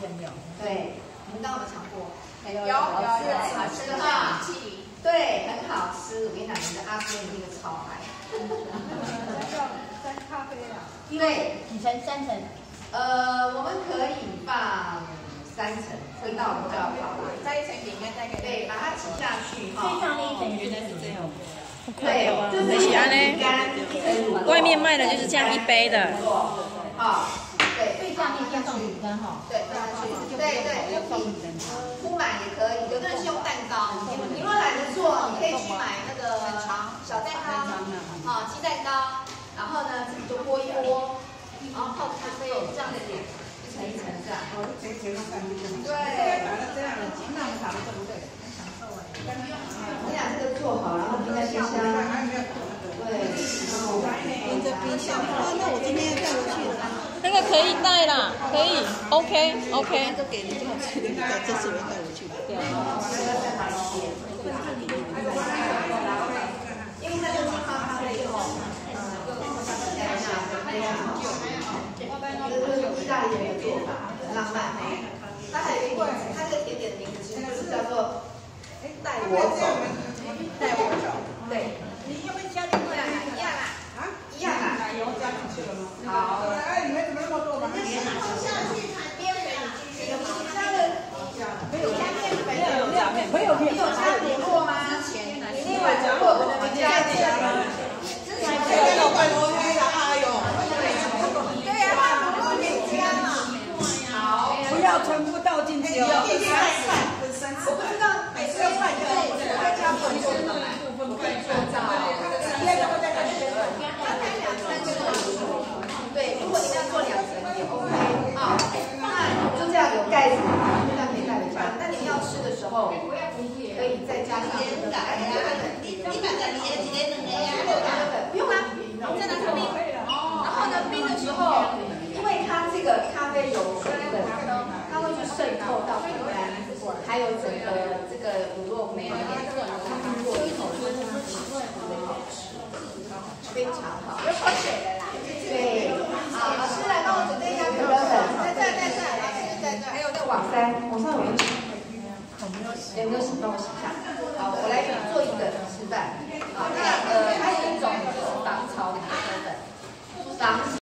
有。 对，你们刚刚有没有尝过？ 有， 好吃哈。对，很好吃。我跟你讲，你的阿哥一定会超爱。 沾咖啡啊？ 对， 几层？3层。 我们可以放3层，味道比较好。 再一层饼干，再给。 对，把它挤下去哈。 最上面一层原来是这样。 对，就是饼干1层。 外面卖的就是这样一杯的。 好，对， 最下面先放饼干哈。 对，放下去。对，铺满也可以。有的人是用蛋糕，你若懒得做，你可以去买那个小蛋糕，好，鸡蛋糕，然后呢自己就拨一拨，然后泡咖啡这样子，一层一层这样。对， 这样那么长对不对？ 我想这个做好，然后冰在冰箱。对， 冰着冰箱。那我今天要带回去了。 那个可以带啦，可以 ，OK。 都给你就好吃的，这次我带回去。 对。 因为它就是咖啡哦，这是意大利人的做法，很浪漫。它还有一个名字，它这个甜点的名字其实就是叫做带我走。带我走。对。 你要不要加点奶？ 一样啦。啊？一样啦。 奶油加进去了吗？ 好。 哎，你们怎么那么多嘛？ 没有加面粉， 没有你有加乳酪吗？你那碗乳酪我们加一点。之前要半多黑了，哎呦！ 对呀，把乳酪给加嘛。好， 不要全部倒进去哦。 我不知道每次要拌对，我会加粉做的，我可以做到。对，如果你要做2层也 OK 啊。那就这样有盖子，就这样可以带回家。那你要吃的时候，可以再加上这个不用啊，再拿去冰。然后呢，冰的时候，因为它这个咖啡有水分，它会去渗透到饼干，还有整个这个乳酪没有它经过一口就好吃，非常好。有口水的啦。对，好，老师来帮我准备一下可乐粉，在这，还有那网山有没有洗？有没有洗？帮我洗一下。好，我来做一个示范。好，那还有一种就是防潮的可乐粉，防。